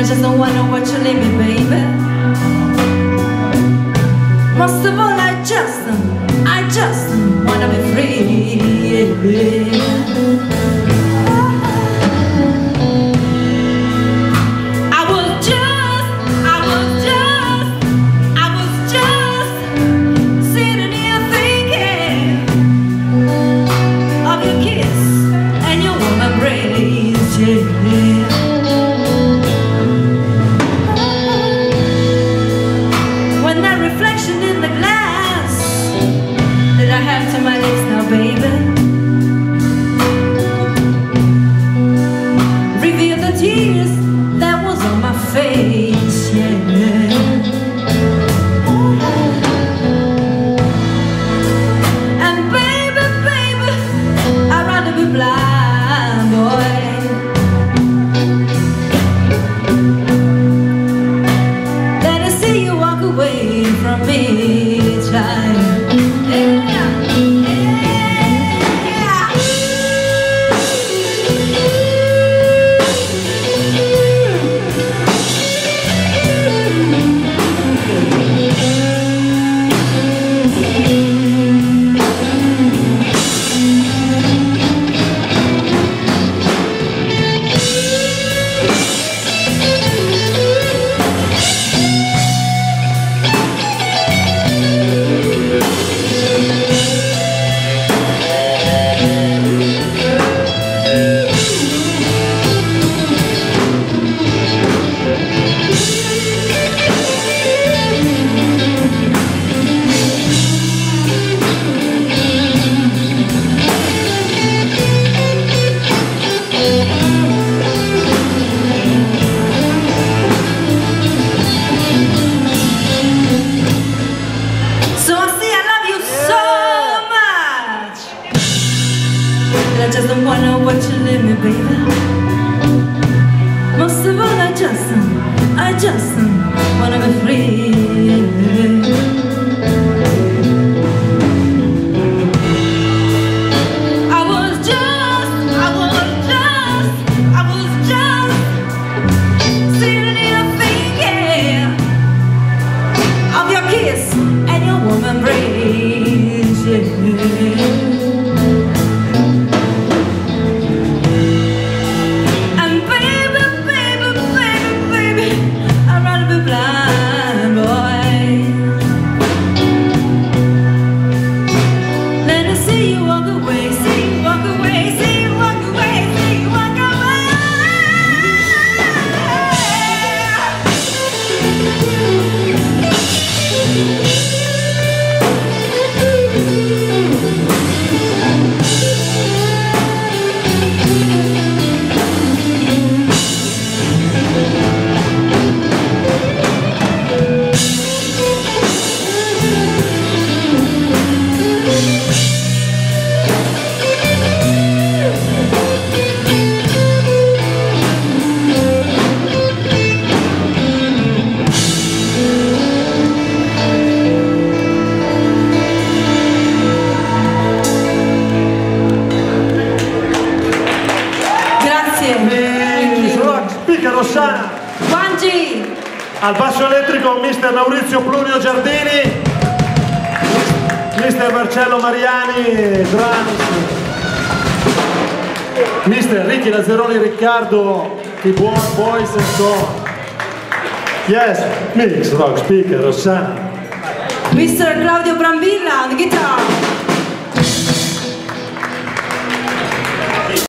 just don't wanna watch you leave me, baby. Most of all, I just wanna be free. When that reflection in the glass that I have to my lips now, baby, reveal the tears that was on my face, yeah. And baby, baby, I'd rather be blind, boy. Away from me, child. Yeah. I just don't wanna watch you leave me, baby. Most of all, I just wanna be free. I was just sitting here thinking of your kiss and your warm embrace, yeah. Rossana, Wanji, al basso elettrico Mister Maurizio Plunio Giardini, Mister Marcello Mariani, drums, Mister Ricky Lazzaroni Riccardo, the boys and so on. Yes, mix rock speaker Rossana. Mr. Claudio Brambilla on the guitar.